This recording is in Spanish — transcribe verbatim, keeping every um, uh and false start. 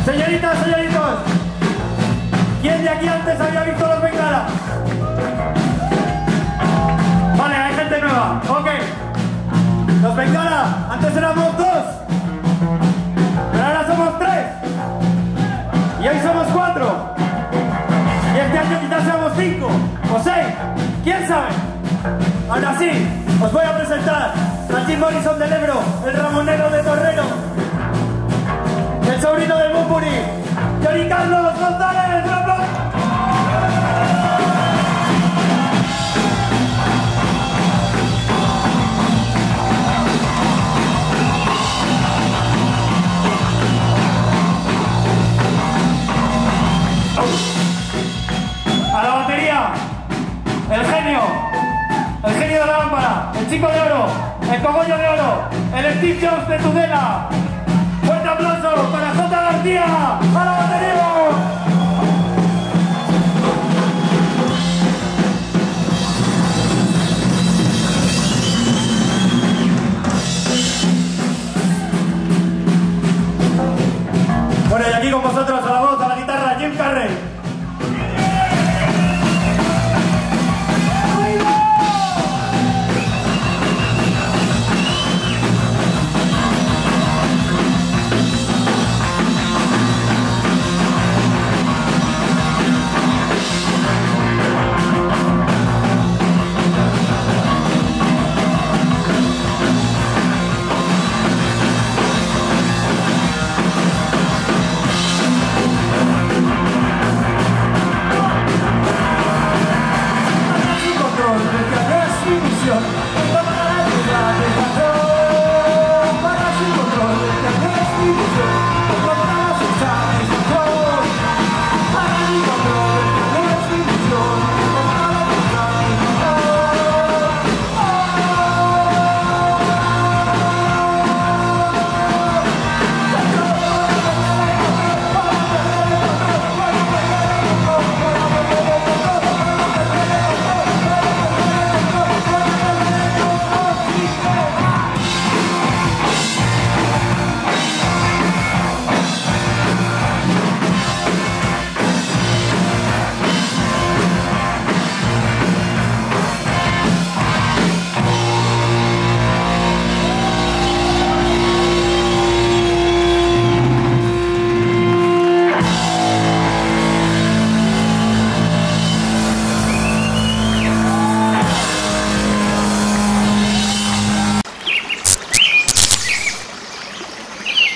Señoritas, señoritos, ¿quién de aquí antes había visto los Bengala? Vale, hay gente nueva, ok. Los Bengala, antes éramos dos, pero ahora somos tres. Y hoy somos cuatro. Y este año quizás seamos cinco o seis, ¿quién sabe? Ahora sí, os voy a presentar a Jim Morrison del Ebro, el Ramonero de Torrero, el sobrino del Bumburi, Johnny Carlos González, ¡un aplauso! A la batería, el genio, el genio de la lámpara, el chico de oro, el cogollo de oro, el Steve Jobs de Tudela. Fuerte aplauso para J. García. ¡A la